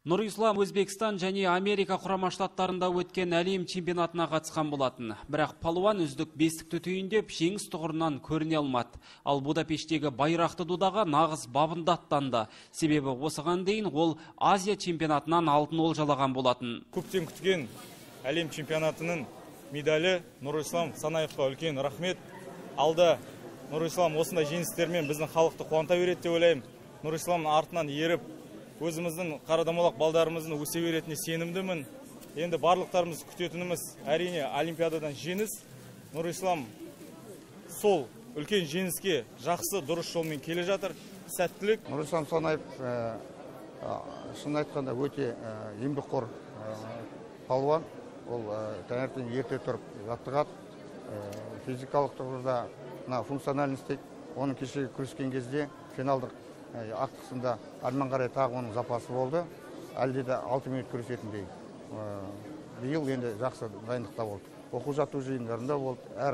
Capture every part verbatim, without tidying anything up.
Нұрислам Өзбекстан және Америка құрама штаттарында өткен әлем чемпионатына қатысқан болатын. Бірақ палуан үздік бестікті түйіндеп жеңіс тұғырынан көріне алмады. Ал Будапештегі байрақты додаға нағыз бабында аттанды. Себебі осыған дейін ол Азия чемпионатынан алтын олжалаған болатын. Көптен күткен әлем чемпионатының медалі Нұрислам Санаевқа үлкен рахмет. Алда Нұрислам осындай жеңістермен біздің халықты қуанта береді деп ойлаймын. Нұрисламның артынан еріп, өзіміздің қарадамалақ балдарымыздың өсе беретіне сенімдімін. Енді барлықтарымыз күтетініміз әрине олимпиададан жеңіс. Нұрислам сол үлкен жеңіске жақсы дұрыс жолмен келе жатыр. Сәттілік. Нұрислам Санаев шын айтқанда өте еңбекқор палуан. Ол таңертең ерте тұрып жаттығады. Физикалық тұрғыда функциональность дейді. Оның кешегі күрескен кезде финалдық ақтықсында альман қарай тағы оның запасы болды. Әлде де алты минут күресетіндей. Биыл енді жақсы дайындықта болды. Оқу жаттығу жиындарында болды. Әр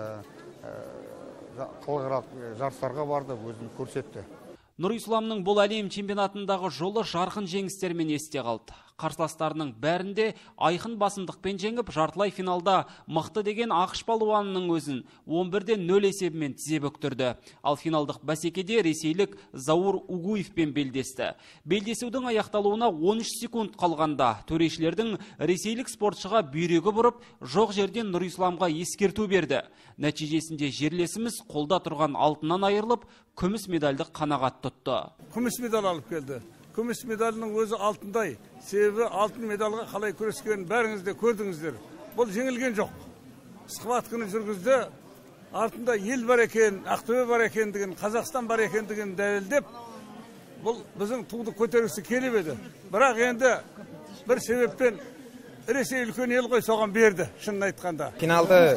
халықаралық жарыстарға барды, өзін көрсетті. Нұрисламның бұл әлем чемпионатындағы жолы жарқын жеңістермен есте қалды. Қарсыластарының бәрінде айқын басымдықпен жеңіп, жартылай финалда мықты деген ақш палуанының өзін он бірде нөл есебімен тізе бүктірді. Ал финалдық бәсекеде ресейлік Заур Угуевпен белдесті. Белдесудің аяқталуына он үш секунд қалғанда төрешілердің ресейлік спортшыға бүйрегі бұрып, жоқ жерден Нұрисламға ескерту берді. Нәтижесінде жерлесіміз қолда тұрған алтыннан айырылып, күміс медальді қанағат тұтты. Күміс медаль алып келді. Күміс медалінің өзі алтындай. Себебі алтын медалға қалай күрескенін бәріңіз де көрдіңіздер. Бұл жеңілген жоқ. Схватканы жүргізді. Артында ел бар екен, Ақтөбе бар екендігін, Қазақстан бар екендігін дәлелдеп, бұл біздің туды көтергісі келіп еді. Бірақ енді бір себеппен Ресей үлкен ел ғой соған берді, шынын айтқанда. Финалды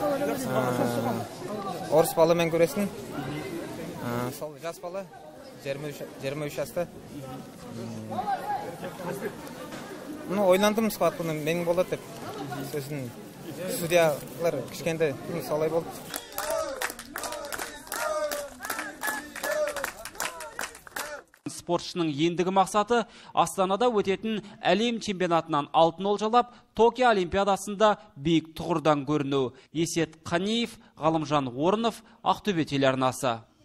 орыс балымен көресін. Сол жас бала, жиырма үш жаста. Ойландым схватканы менің болады деп. Сосын судьялар кішкенде солай болды. Спортшының ендігі мақсаты Астанада өтетін әлем чемпионатынан алтын олжалап, Токио олимпиадасында биік тұғырдан көріну. Есет Қанеев, Ғалымжан Орынов, Ақтөбе телеарнасы.